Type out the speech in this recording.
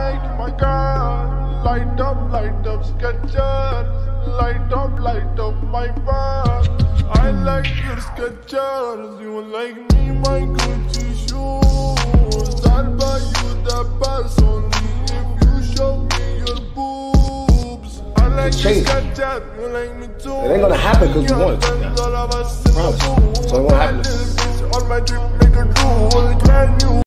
like my car. Light up, Skechers. Light up my bar. I like your Skechers. You like me, my Gucci shoes. I'll buy you the pass only if you show me your boobs. I like your Skechers. You like me too. It ain't gonna happen because you want it to. Promise. So it won't happen. All my drip make a drool. Can you